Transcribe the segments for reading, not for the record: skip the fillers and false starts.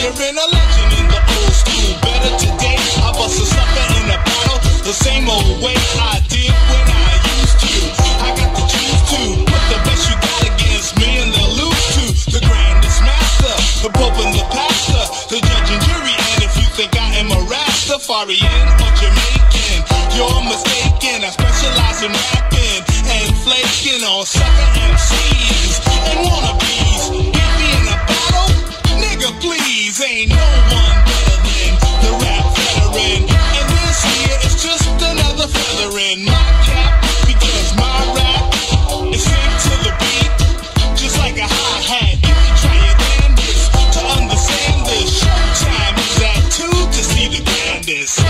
player and a legend in the old school. Better today, I bust a sucker in a battle the same old way I did when I used to. I got to choose to put the best you got against me and they'll lose to the grandest master, the pope and the pastor, the judge and jury. And if you think I am a Rastafarian or Jamaican, you're mistaken. I specialize in rapping and flaking on sucker MCs and wannabes. Get me in a battle? Nigga, please. Ain't no one better than the rap veteran. And this here is just another feather in my cap, because my rap is synced to the beat, just like a hi-hat. You can try your damnedest to understand this. Showtime is at 2 to see the grandest.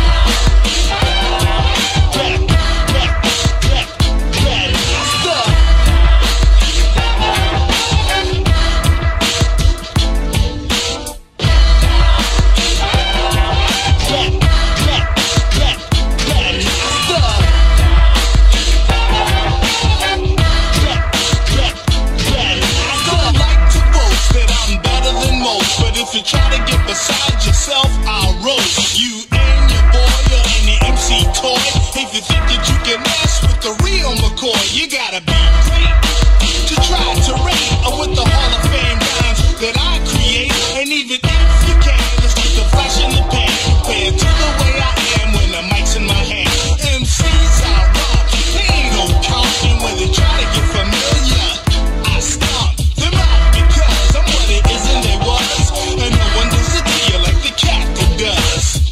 If you try to get beside yourself, I'll roast you and your boy or any MC toy. If you think that you can mess with the real McCoy, you gotta be great to try to rate with the Hall of Fame rhymes that I create. And even if you can, it's just a flash in the pan compared to the way I am when the mic's in my hand. MCs I rock, they ain't no counting when they try to get familiar. I stomp them out because I'm what it isn't they was. And no one does it to you like the captain does.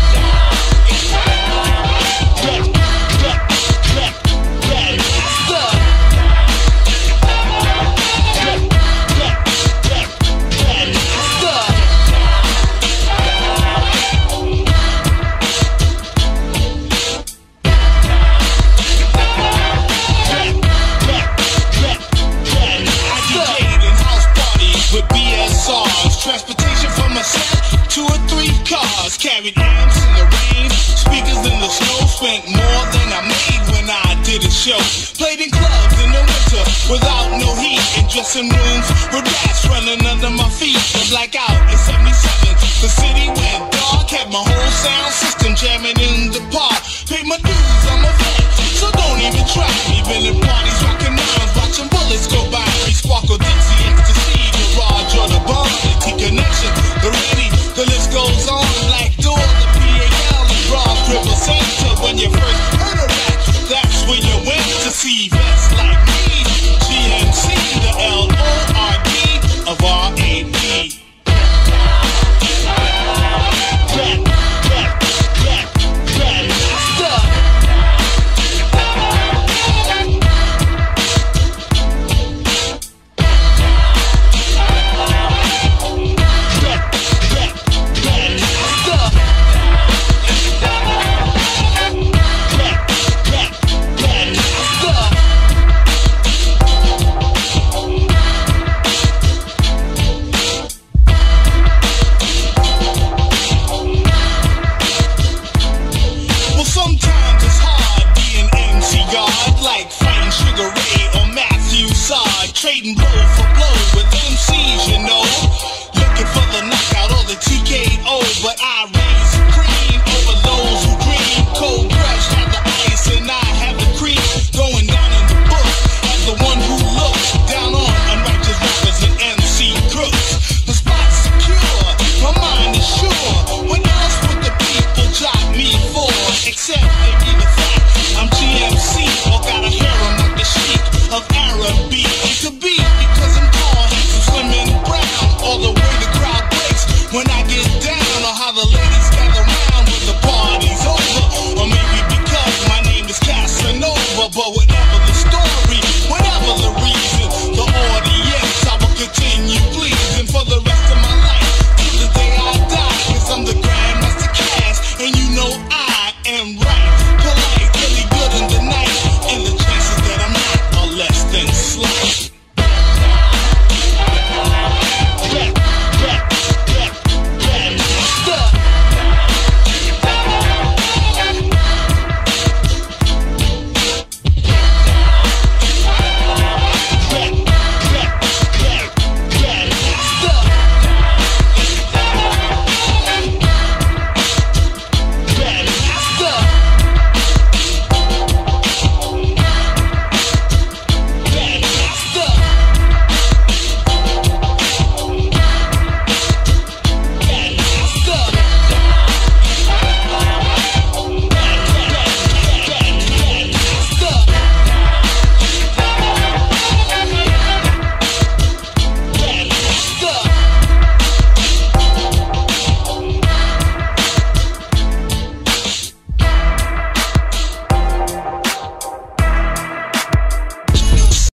Transportation from a set, 2 or 3 cars, carried amps in the rain, speakers in the snow, spent more than I made when I did a show. Played in clubs in the winter without no heat, in dressing rooms with rats running under my feet. I black out in 77, the city went dark, had my whole sound system jamming in the park. Paid my dues, I'm a vet, so don't even try me. Been in parties rocking rounds, watching bullets go by me. Sparkle did